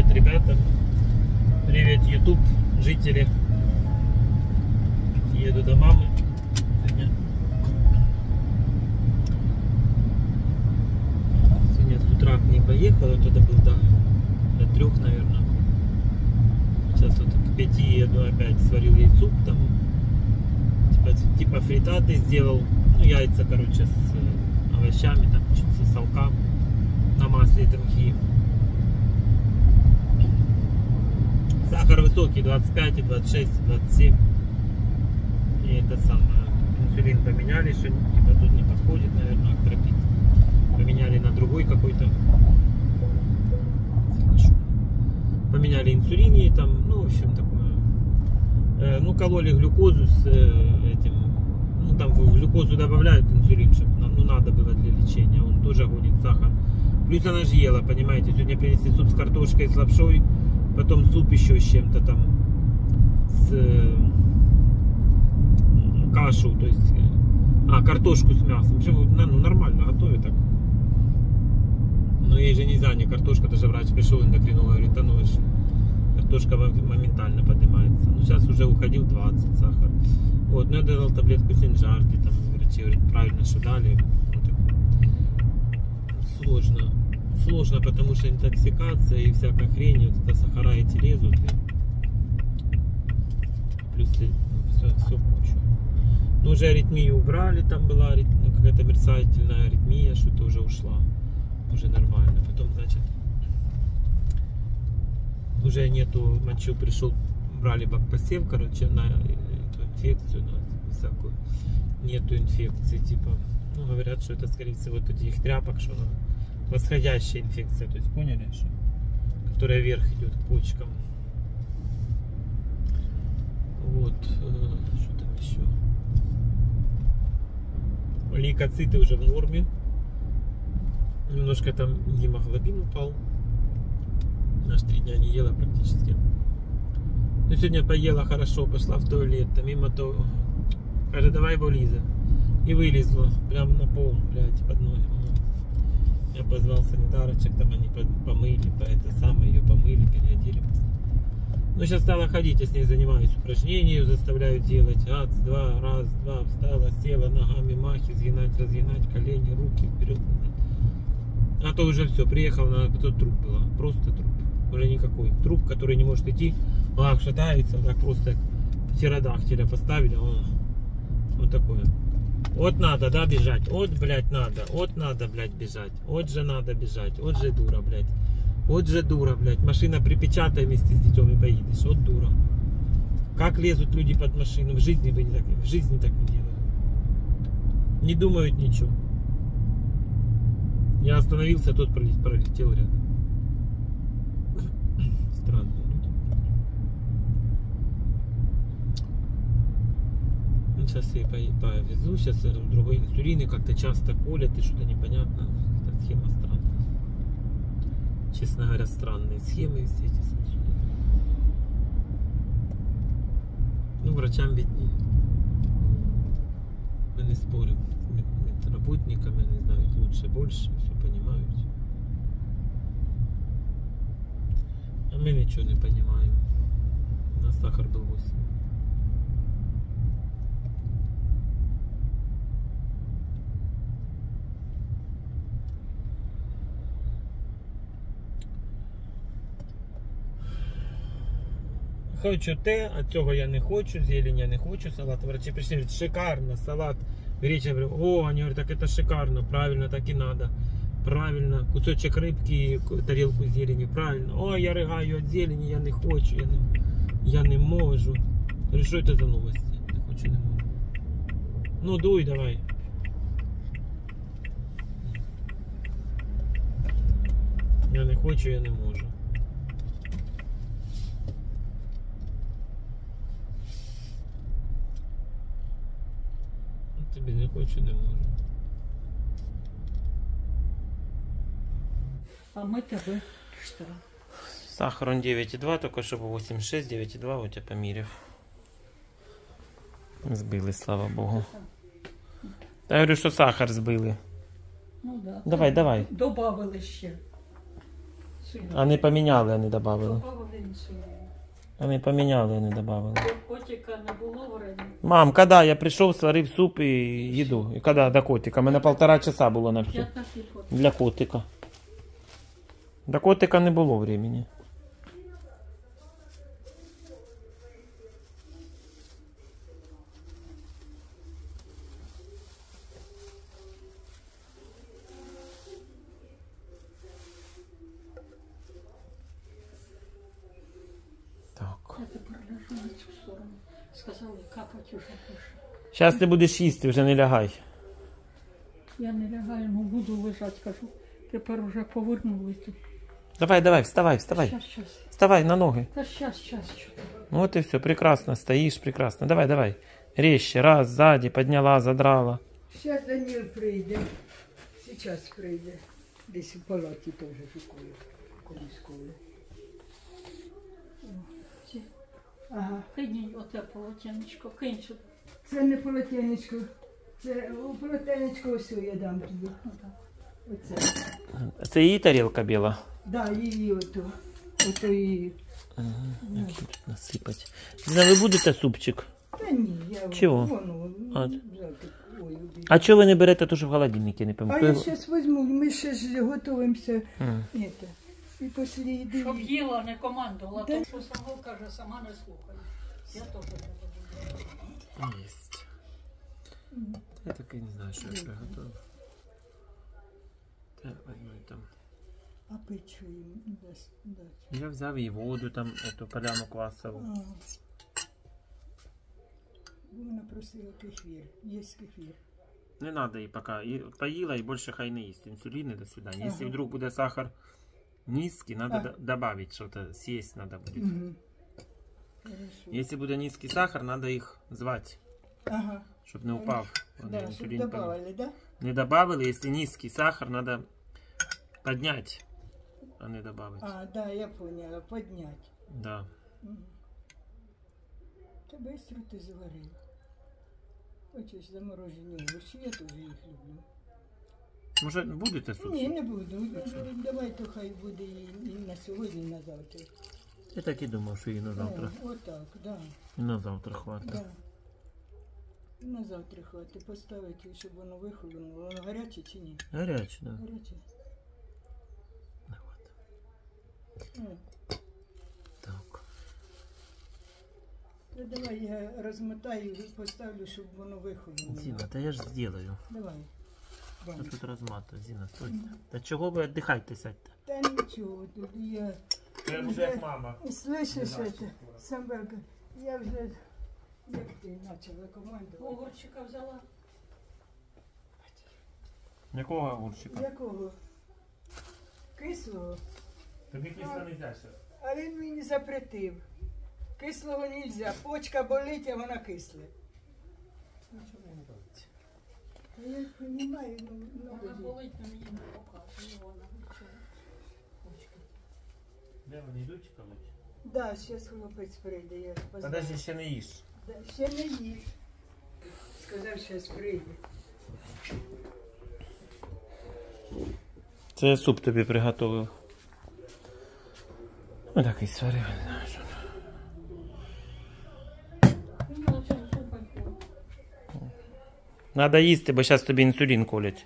ребята. Привет, YouTube, жители. Еду до мамы. Сегодня с утра к ней поехал. Вот это был до 3, наверное. Сейчас вот к 5 еду опять. Сварил ей суп там. Типа фритаты сделал. Ну, яйца, короче, с овощами, там, чуть со салка. На масле ТМХ. Сахар высокий, 25, 26, 27. И это самое. Инсулин поменяли, что типа тут не подходит, наверное, актропит. Поменяли на другой какой-то. Поменяли инсулин ей там, ну, в общем, такое. Ну, кололи глюкозу с этим. Ну, там в глюкозу добавляют инсулин, чтобы нам, ну, надо было для лечения. Он тоже гонит сахар. Плюс она же ела, понимаете. Сегодня принесли суп с картошкой и с лапшой. Потом суп еще с чем-то там. С кашу, то есть. Картошку с мясом. Причем, ну, нормально готовят так. Но ей же нельзя, не картошка. Даже врач пришел эндокринолог, говорит, а ну, картошка моментально поднимается. Ну, сейчас уже уходил 20 сахар. Вот, ну, я дал таблетку синжарки, там, врачи говорят, правильно, что дали. Вот. Сложно, потому что интоксикация и всякая хрень, вот это сахара эти лезут. И плюс все кучу. Ну, уже аритмию убрали, там была ну, какая-то мерцательная аритмия, что-то уже ушла. Уже нормально. Потом, значит, уже нету мочу, пришел, брали бакпосев, короче, на эту инфекцию, на всякую. Нету инфекции, типа, ну, говорят, что это, скорее всего, вот этих тряпок, что восходящая инфекция, то есть, поняли, что, которая вверх идет к почкам. Вот, что там еще? Лейкоциты уже в норме. Немножко там гемоглобин упал. Аж 3 дня не ела практически. Но сегодня поела хорошо, пошла в туалет, там мимо того. Кажется, давай его, Лиза. И вылезла прям на пол, блядь, под ноги. Я позвал санитарочек, там они помыли, это самое, ее помыли, переодели. Ну, сейчас стала ходить, я с ней занимаюсь, упражнения ее заставляю делать. Раз, два, встала, села, ногами махи, сгинать, разгинать, колени, руки вперед. А то уже все, приехал, тут труп была, просто труп, уже никакой. Труп, который не может идти, шатается, так просто птеродактиля поставили, вот такое. Вот надо, да, бежать, вот, блядь, надо, блядь, бежать, вот же надо бежать, вот же дура, блядь. Вот же дура, блядь, машина припечатай вместе с детьми и поедешь, вот дура. Как лезут люди под машину, в жизни бы не так, в жизни так не делают. Не думают ничего. Я остановился, тот пролетел рядом. Странно. Сейчас я повезу, сейчас другой инсулин, и как-то часто колят, и что-то непонятно. Эта схема странная. Честно говоря, странные схемы все эти с инсулином. Ну, врачам виднее. Мы не спорим с медработниками, они знают лучше, больше, все понимают. А мы ничего не понимаем. У нас сахар был 8. Хочу те, а цього я не хочу, зелень я не хочу, салат. Врачи пришли, говорят, шикарно, салат. Греча, о, они говорят, так это шикарно, правильно, так и надо. Правильно, кусочек рыбки, тарелку зелени, правильно. О, я ригаю от зелени, я не хочу, я не можу. Говорю, що це за новості? Не хочу, не можу. Ну, дуй, давай. Я не хочу, я не можу. Тобі не хочу, не можу. А мы тебе что? Сахар он 9,2, только что 8,6, 9,2 у тебя померив. Збили, слава Богу. Та я говорю, що сахар збили. Ну да. Давай, давай. Добавили ще. Інсулін. А не поміняли, а не додавали. Добавили інсулін. А не поміняли, а не додавали. Котика не було времени. Мам, коли я прийшов, сварив суп і їду. І коли до котика? У мене 1,5 часа було на все. 15 років. Для котика. До котика не було времени. Так. Я тепер лежу на цю сторону. Сказали, капать уже пише. Зараз ти будеш їсти, вже не лягай. Я не лягаю, ну буду лежати, кажу. Тепер уже повернули тут. Давай, вставай. Щас. Вставай на ноги. Та щас, що-то. Вот и все, прекрасно, стоишь, прекрасно. Давай. Резче, раз, сзади, подняла, задрала. Зараз Даніл прийде. Зараз прийде. Десь у палаті теж шукає. Коліскові. Ці. Ага. Кинь оте полотенечко, кинь сюди. Це не полотенечко. Це у полотенечко ось я дам тобі. Отак. Оце. Це її тарілка біла? Да, її ото. Ото її. Ага, як її тут насипать. Зіна, ви будете супчик? Та ні, я Чого? воно. А. Ой, убій. А чого ви не берете, то що в холодильнику не А пам'ятаю? я зараз візьму, ми ще ж готуємося. М. Это. І після їди. Щоб їла, не командувала, Да. то що сама каже, сама не слухає. Я теж не буду. Есть. Я так і не знаю, що я приготував. Так, возьму там. А печу їм дасть. Я взяв і воду, там, эту поляну квасову. Вона просила кефір. Є кефір. Не надо їй поки. І поїла і більше хай не їсть. Інсулін і до свидання. Якщо Ага. вдруг буде сахар низкий, надо Ага. добавить что-то, съесть надо будет. Угу. Хорошо. Если будет низкий сахар, надо их звать, Ага. чтобы не упав. Да, щоб Инсулин добавили, да? Не добавили, если низкий сахар, надо поднять, а не добавить. А, да, я поняла. Поднять. Да. Угу. Та быстро ти заварила. Хочеш заморожені овочі, я теж їх люблю. Може, будете суп? Ні, не буду. Давай то хай буде і на сьогодні, і на завтра. Я так і думав, що і на завтра. Отак, да. І на завтра хватить. Да. На завтра хватить поставити, щоб воно вихолонуло. Воно гаряче чи ні? Гаряче, да. Гаряче. Ну, от. О, Так. то давай я розмотаю і поставлю, щоб воно вихолонуло. Зіна, та я ж зроблю. Давай. Що Ваня. тут розматувати, Зіна, стойте. Та чого ви віддихайте, сядьте? Та нічого, тут я... Я вже як мама. Слышиш, это, Самбелка, я вже, як ти почала командувати. Огурчика взяла. Якого огурчика? Якого? Кислого? Тобі кисло не можна ще. А він мені запретив. Кислого не можна. Почка болить, а вона кисла. Нічого не робить. Та я розумію, ну, Вона болить, але мені не показує. Вона нічого. Де вони йдуть, колоть? да, зараз хлопець прийде, я познаю. Подожди, ще не їж. Да, ще не їж. Сказав, зараз прийде. Це я суп тобі приготував. Ось такий сварив, не знаю, що. Ну, я оцього супа й пила. Надо їсти, бо зараз тобі інсулін колять.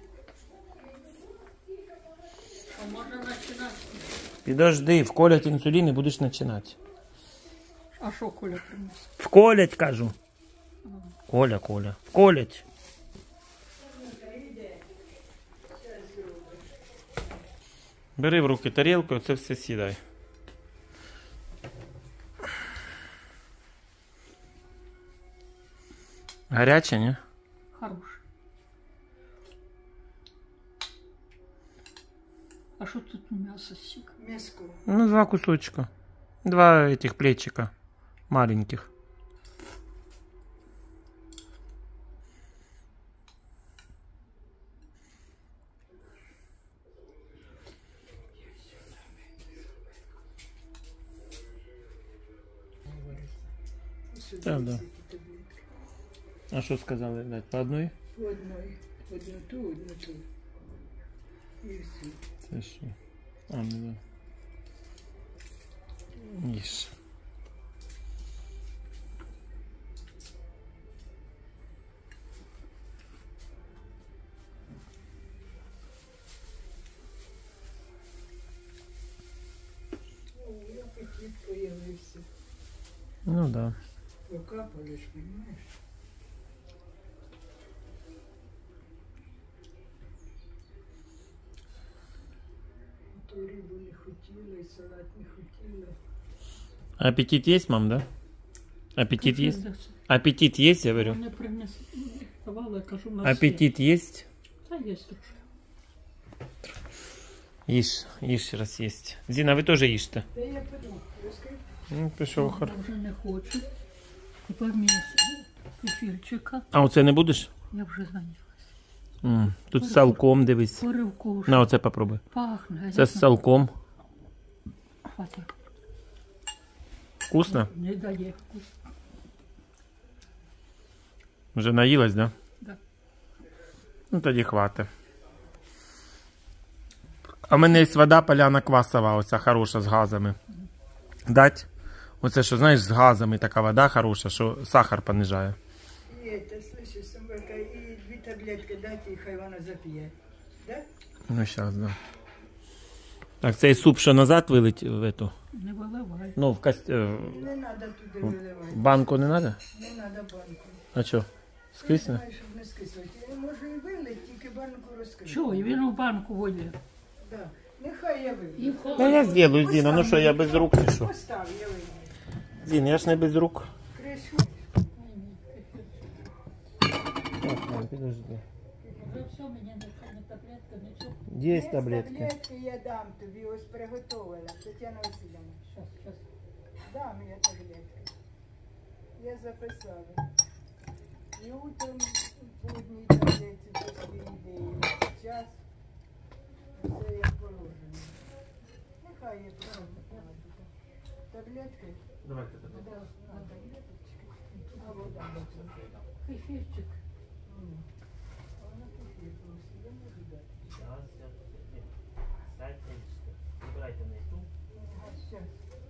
А можна починати. Підожди, вколять інсулін і будеш починати. А що Коля приніс? Вколять, кажу. Коля. Вколять. Бери в руки тарілку, оце все сідай. Гаряче, ні? Хороший. А що тут м'ясо сік? М'яско. Ну, 2 кусочка. 2 этих плечика. Маленьких. Так, да. А що сказали дати? По одній? По одній. Одну ту. І все. Це що? А, ну да. Їж. Ой, апетит появився. Ну да. Покапали ж, розумієш? То рибу не хотіла, і салат не хотіла. Аппетит есть, мам, да? Аппетит есть? Аппетит есть, я говорю. Вони принесли, давали, кажу, на Аппетит есть? Та є трошки. Ешь, ешь, раз есть. Зина, вы тоже ешьте. Та я подумав, розкажи. Ну, пішов хор. Я вже не хочу. Тепер мені кефірчика. А оце не будеш? Я вже зайнялася. Тут з салком, дивись. Поривку вже На, оце попробуй. пахне. Це з салком. Хватить. Вкусно? Не дає. Вже наїлась, да? Да. Ну тоді хватить. А в мене є вода поляна квасова, оця хороша з газами. Дать? Оце що, знаєш, з газами така вода хороша, що сахар понижає. І це, слышиш, Самвелка, і 2 таблетки дати, і хай вона зап'є. Да? Ну, зараз, да. Так, цей суп, що назад вилить в эту, Не виливай. ну, в Не треба туди виливати. банку не треба? Не треба банку. А що? Скисне? Знаю, щоб не скисло. Я можу і вилити, тільки банку розкрити. Що, і він у банку водить. Да. Нехай я І вилию. в Та холодильник. я зроблю, Зіна, ну що, я без рук чи що? Постав, я вилию. Зін, я ж не без рук. Кришку. Підожди. Вже все, мені не таблетка, нічого. Є Є таблетки, я дам тобі, ось приготувала. Тетяна Васильівна. Щас, щас. Дам я таблетки. Я записала. І утром по одній таблетці після ідеї. Час. Все як положено. Нехай є правда. Таблетки. Давайте Да, на таблеточки. А вода. Кефірчик. Вона тут є просто, я можу дати. Вибирайте на стул. Ага, щас.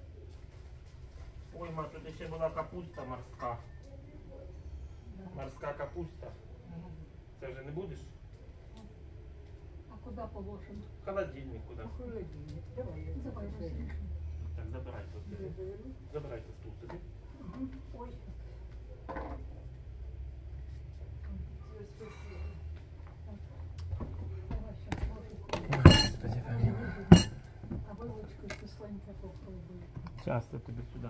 Ой, ма, тут ще була капуста морська. Морська капуста. Це вже не будеш? А куди положимо? В холодильник куди. Холодильник. Давай я Давай, записую. Василь. Так, забирайте. Заберу. Забирайте стул собі. Мгм. Ой. Це спасибо. Давай, щас ложку. Господи, помилуй. А вилочку кисленьке попробуй. Часто тобі сюди.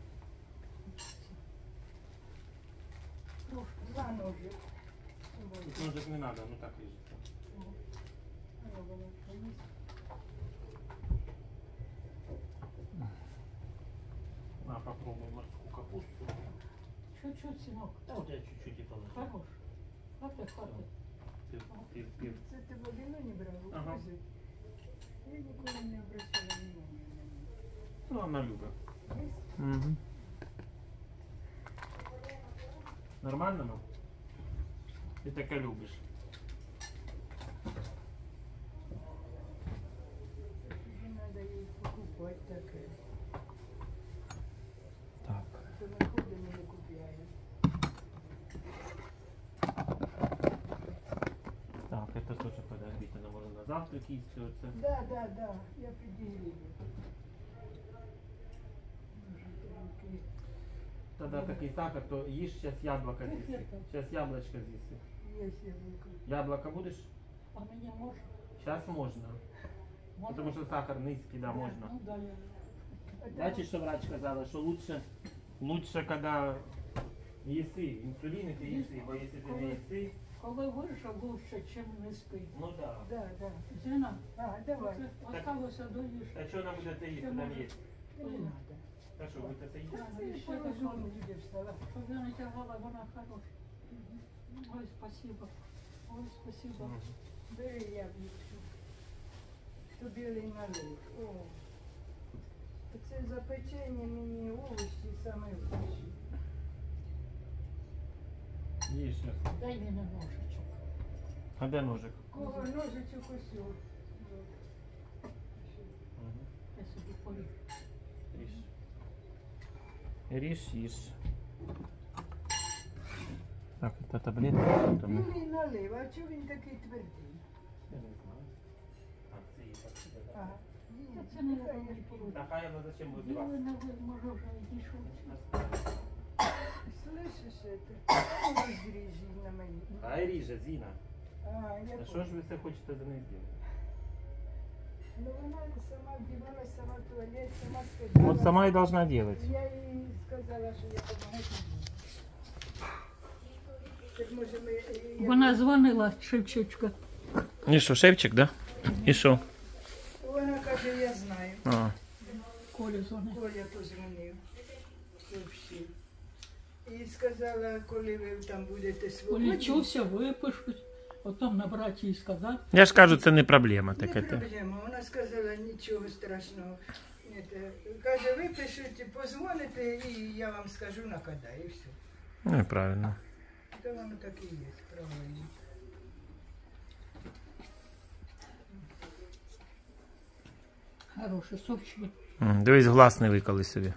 Трошки. Два ножи. Тут ножик не треба, ну так лежить. А я воно поїсть. На, попробуй морскую капусту. Чуть-чуть, синок. Да, у тебя чуть-чуть и положи. Хорош. Хватить, хватить. Пив. Це ти водину не брав? Ага. Ага. Я ніколи не обращала внимання на неї. Ну, она любит. Есть? Угу. Нормально, мам? Ты таке любишь. Вже треба їй покупати таке. Так. То ми ходимо і не купляємо. Так, это тоже подождите, она можно на завтрак есть оце. Да, да, да, я підігрію. Може, такі. Тогда такий сахар, то ешь сейчас яблоко з'їси. Сейчас яблочко з'їси. Є яблуко. Яблоко будешь? А мені можна? Сейчас можно. Потому что сахар низкий, да, можно. Ну, да, я. Бачиш, що врач казала, що лучше, когда їси, інсулін ти їси, бо якщо ти не їси, Коли вижив, лучше, чим не спить. ну да. Да, да. Зіна, А, давай. це осталося доїш. А що нам буде це їсти, там є? Не надо. Та що, ви це їсти? Ти ще розумно люди встала. Щоб я не тягала, вона хороша. Ой, спасибо. Ой, спасибо. Бери яблучко. Тобі налив. О. Це запечення мені овочі саме вкусні. Їж щас. Дай мені ножичок. А де ножик? Кого ножичок ось. Я собі поріг. Їж. Ріж. Так, это таблетка. Він і налив, а чого він такий твердий? Я не знаю. Це є так. Ага. Це не я Так, а я зачем не можу вже дійшов. Слышиш это? Розріжі на мені. Ай, ріже, Зіна. А, я А що ж ви все хочете за неї зробити? Ну вона сама вдівалась, сама в туалет, сама сказала. Вот сама и должна делать. Я їй сказала, що я допомагати буду. Так може ми... Вона дзвонила, Шевчучка. И что, шепчик, да? И что? Вона каже, я знаю. А. Коля дзвонила. Коля позвонив. Вообще. І сказала, коли ви там будете свободні. Полічуся, випишуть, потім набрати їй сказати. Я ж кажу, це не проблема. Не Так это. проблема. Вона сказала, нічого страшного. Каже, випишуть, позвоните, і я вам скажу на кода, і все. Ну, правильно. То воно так і є, правильно. Хороше, сочне. Дивись, глаз не виколи собі.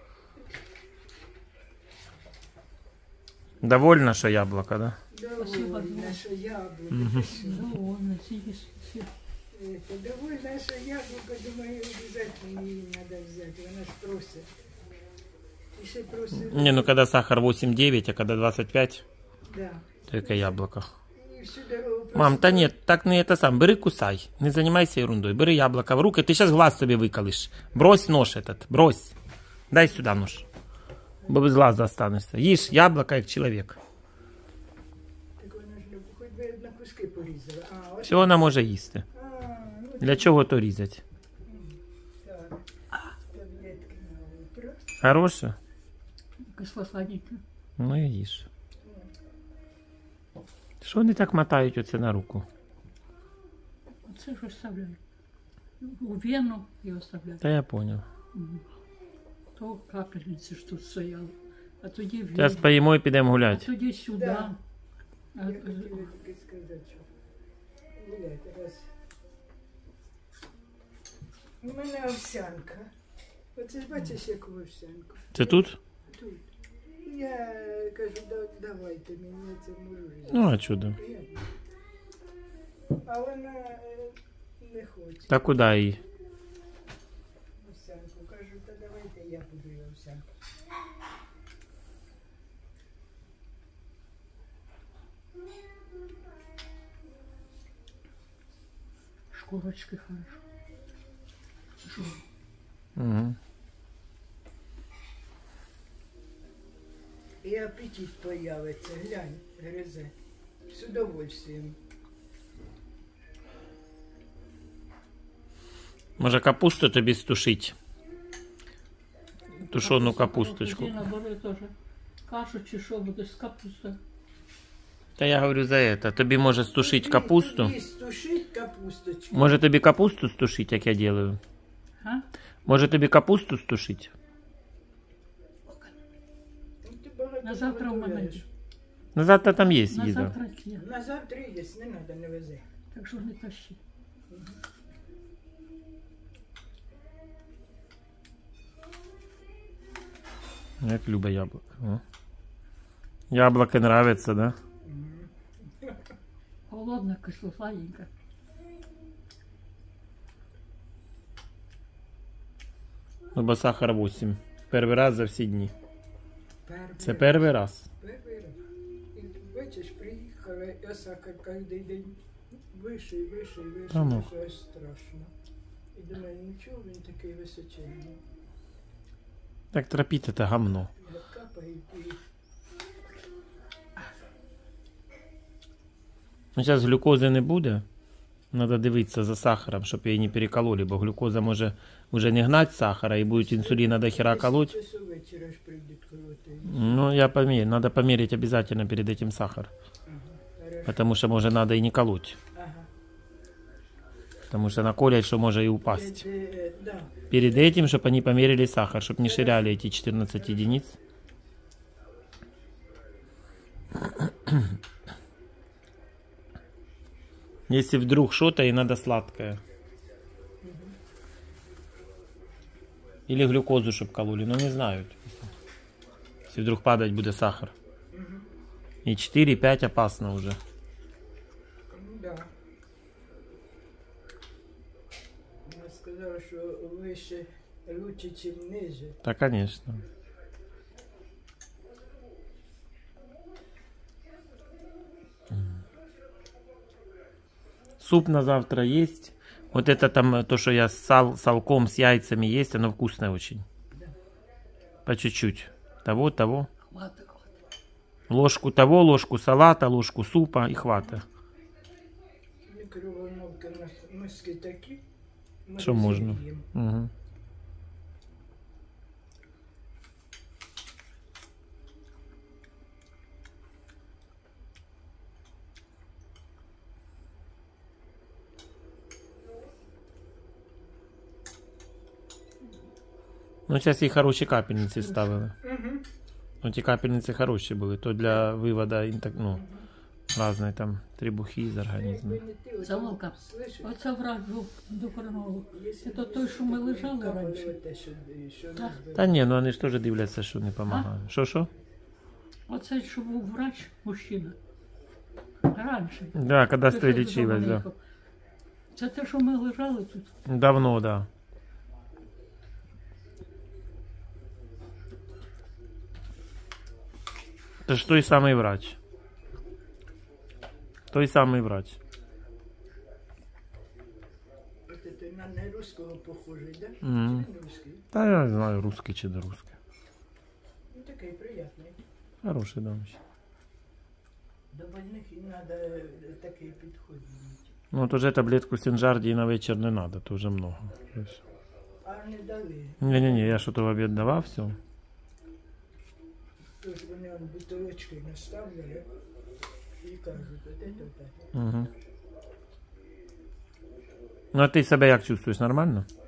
Довольна, що яблуко, да? Довольна, що яблуко. Довольно, сидиш. Довольна, що яблуко, думаю, обов'язково її треба взяти. Вона ж просить. І ще просить. Не, ну когда сахар 8-9, а когда 25, Да. только яблоко. І всю дорогу просить. Мам, та ні, так не это сам. Бери кусай. Не занимайся ерундой. Бери яблоко в руки. Ты сейчас глаз себе выколешь. Брось нож этот. Брось. Дай сюда нож. Бо без глаза останешься. Ешь яблоко, как человек. Так вона ж хоч би на куски порізала. А, от. Все вона може їсти. Ну, Для чого то різати? так. Таблетки на утро. Хороше? Кисло-сладеньке. Ну і їж. Що вони так мотають оце на руку? Оце ж оставляю. У вену і оставляю. Та я понял. То капельниці ж тут стояли. А тоді в Зараз вену. поїмо і підемо А гуляти. тоді сюди. Да. А, Я хотіла тільки сказати, що гуляти раз. У мене овсянка. Оце ж бачиш, яку овсянку. Це тут? Тут. Я кажу, давайте мені, я це можу взяти. Ну, а чудо. А вона не хоче Та куди її? овсянку. Кажу, та давайте я буду її овсянку. шкурочки хорошо. Жу. Угу. І апетит появиться, глянь, гризе. З удовольствием. Може капусту тобі стушить? Тушену капусточку. Діна бере теж кашу чи що будеш з капустою. Та я говорю за это. Тобі може стушить капусту. І стушить капусточку. Може тобі капусту стушить, як я делаю? А? Може тобі капусту стушить? Ну, ти багато На завтра в мене готуєш. є. Ну завтра там є На їда. завтра є. На завтра є, не треба, не вези. Так що не тащи. Як любе яблуко. О. Яблоко нравится, да? Холодна, кисло-сладенька. Ну, бо сахар 8. Перший раз за всі дні. Це Перший перший раз. Перший раз. І бачиш, приїхала, я сахар кожен день вище, вище, вище, Та ну. що аж страшно. І думаю, нічого він такий височенний. Так тропіти це гамно. Як капає і Ну, зараз глюкози не буде. Треба дивитися за сахаром, щоб її не перекололи, бо глюкоза може вже не гнати сахара і буде інсуліна до хера колоть. часу вечора ж прийдуть колоти. Ну, я померю. Надо померить обязательно перед этим сахар. Хорошо. Потому что, может, надо и не колоть. Ага. Потому что наколять, что может и упасть. Да. Перед этим, чтобы они померили сахар, чтобы не ширяли эти 14 единиц. Если вдруг что-то и надо сладкое. Или глюкозу, чтобы кололи, но не знают. если вдруг падать будет сахар. Мгм. И 4-5 опасно уже. Ну да. Вона сказала, що вище лучше, ніж ниже. Да, конечно. Суп на завтра есть. Вот это там то, что я с салком, с яйцами есть, оно вкусное очень. По чуть-чуть. Того. Хватить, хватить. Ложку того, ложку салата, ложку супа и хвата. Мікроволновки у нас миски такі. ми Що можна. розігріємо. Угу. Ну, зараз і хороші капельниці ставили. Мгм. Ну, ті капельниці хороші були, то для виводу, ну, різної там трибухи з організму. Якби не ти, от Заволка. слышиш? Оце врач був ендокринолог. Якщо Це б той, що ми такої лежали капали раніше. оте, що Так. нас Та ні, ну вони ж теж дивляться, що не допомагає. Що? Оце, що був врач, мужчина. Раніше. Да, коли Той, ти що лічилась, вдома да. їхав. Це те, що ми лежали тут. Давно, да. Це ж той самий врач. Той самий врач. От ти на нерусского похожий, да? Мгм. Чи не русский? Та я не знаю, русский чи не русский. Ну такий приятний. Хороший домович. До больних їм треба такий підход. мати. Ну, от уже таблетку Синжарді на вечір не треба, то вже много. А не дали. Не-не-не, я що то в обід давав, все. Тож вони он бутилочки наставляють і кажуть, от це. Угу. Ну, а ти себе як чувствуєш? Нормально?